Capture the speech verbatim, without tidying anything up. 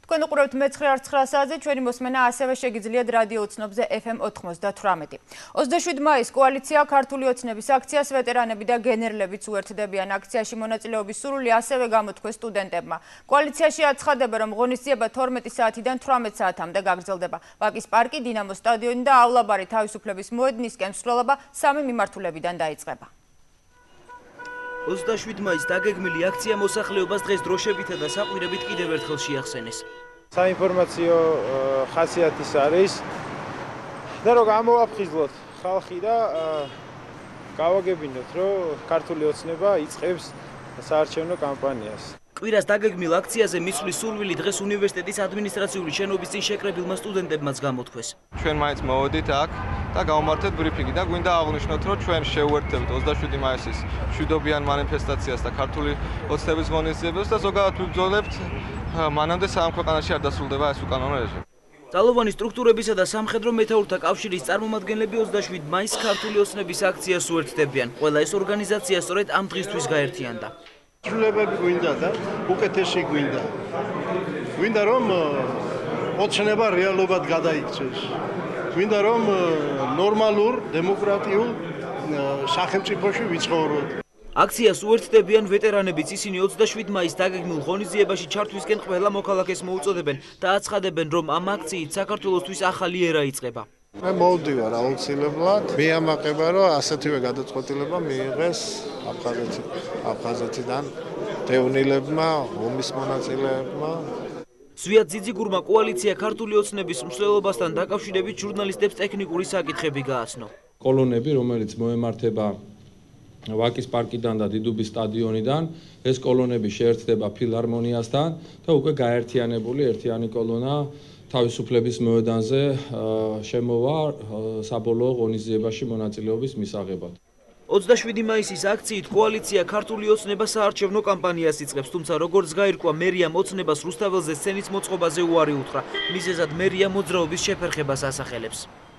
თქვენ უყურებთ მეცხრე არც ცხრა საათზე, ჩვენი მოსმენა ასევე შეგიძლიათ რადიო ოცნებზე ეფ ემ ოცდაათი. ოცდაშვიდი მაისს კოალიცია ქართული ოცნების აქციას ვეტერანები და გენერლებიც უერთდებიან. აქციაში მონაწილეობის სურვილი ასევე გამოთქვეს სტუდენტებმა. კოალიციაში აცხადებენ, რომ ღონისძიება თორმეტი საათიდან თვრამეტ საათამდე გაგრძელდება. ვაკის პარკი, დინამოს სტადიონი დაავლაბარი თავისუფლების მოედნისკენ მსვლელობა სამი მიმართულებიდან დაიწყება. ოცდაშვიდი მაისს დაგეგმილი აქცია მოსახლეობას დღეს დროშებითა და საყვირებით კიდევ ერთხელ შეახსენეს. საინფორმაციო ხასიათის არის და რომ გამოვაფხიზლოთ ხალხი და გავაგებინოთ, რომ ქართული ოცნება იწყებს საარჩევნო კამპანიას. კვირას დაგეგმილ აქციაზე მისვლის სურვილი დღეს უნივერსიტეტის ადმინისტრაციული შენობის წინ შეკრებილმა სტუდენტებმაც გამოთქვეს. ჩვენ მაინც მოვედით აქ და გავმართეთ ბრიფინგი და გვინდა აღვნიშნოთ, რომ ჩვენ შევუერთდებთ ოცდაშვიდი მაისის მშვიდობიან მანიფესტაციას და ქართული ოცნების ღონისძიებას და ზოგადად ვიბრძოლებთ მანამდე სამ ქვეყანაში არ დასრულდება ეს უკანონო რეჟიმი. ძალოვანი სტრუქტურებისა და სამხედრო მეთაურთა კავშირის წარმომადგენლები ოცდაშვიდი მაისს ქართული ოცნების აქციას უერთდებიან. ყველა ეს ორგანიზაცია სწორედ ამ დღისთვის გაერთიანდა. ცვლილებები გვინდა და უკეთესი გვინდა. გვინდა რომ ოცნება რეალობად გადაიქცეს. გვინდა რომ ნორმალურ დემოკრატიულ სახელმწიფოში ვიცხოვროთ. აქციას უერთდებიან ვეტერანებიც, ისინი ოცდაშვიდი მაისს დაგეგმილ ღონისძიებაში ჩართვისკენ ყველა მოქალაქეს მოუწოდებენ და აცხადებენ, რომ ამ აქციით საქართველოსთვის ახალი ერა იწყება. მე მოვდივარ აუცილებლად. მიამაყება, რომ ასეთივე გადაწყვეტილება მიიღეს აფხაზეთიდან დევნილებმა, ომის მონაწილეებმა. ზვიად ძიძიგურმა კოალიცია ქართული ოცნების მსვლელობასთან დაკავშირებით ჟურნალისტებს ტექნიკური საკითხები გააცნო. კოლონები, რომელიც მოემართება ვაკის პარკიდან და დიდუბის სტადიონიდან, ეს კოლონები შეერთდება ფილარმონიასთან და უკვე გაერთიანებული ერთიანი კოლონა თავისუფლების მოედანზე შემოვა საბოლოო ღონისძიებაში მონაწილეობის მისაღებად. ოცდაშვიდი მაისის აქციით კოალიცია ქართული ოცნება საარჩევნო კამპანიას იწყებს, თუმცა როგორც გაირკვა, მერიამ ოცნებას რუსთაველზე სცენის მოწყობაზე უარი უთხრა. მიზეზად მერია მოძრაობის შეფერხებას ასახელებს.